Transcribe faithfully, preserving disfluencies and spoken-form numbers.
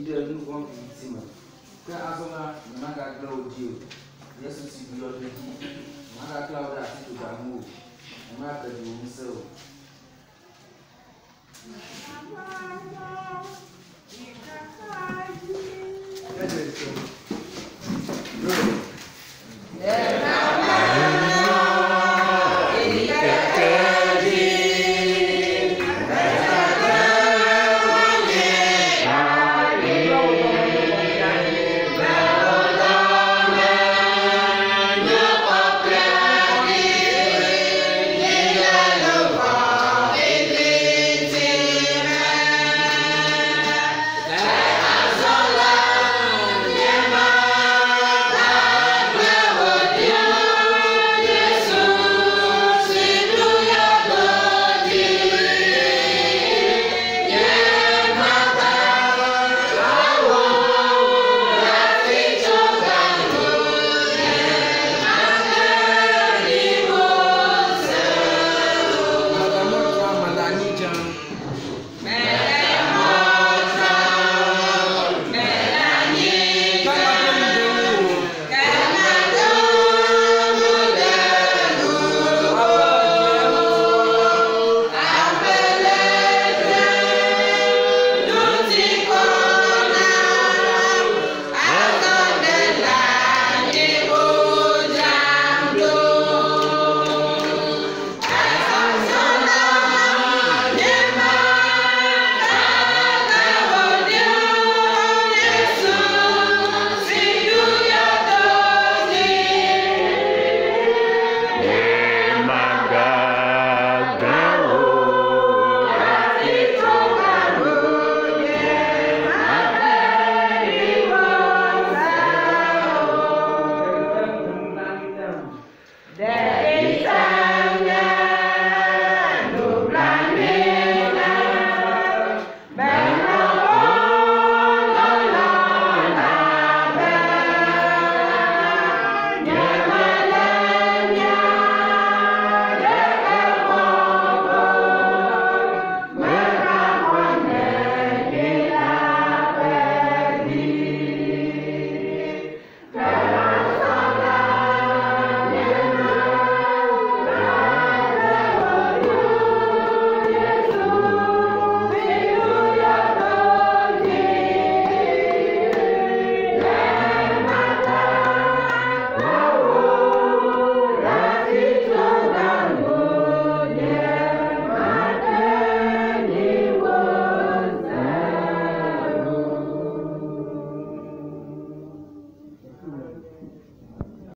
dia no vão em cima. Que a zona não há aquele dia. Yesu si bi ọdún yìí. Não há cloud àti tó dá mú. Não há pẹ̀lú ohun sẹ́wọ̀. Ẹ jẹ́ ìṣòro.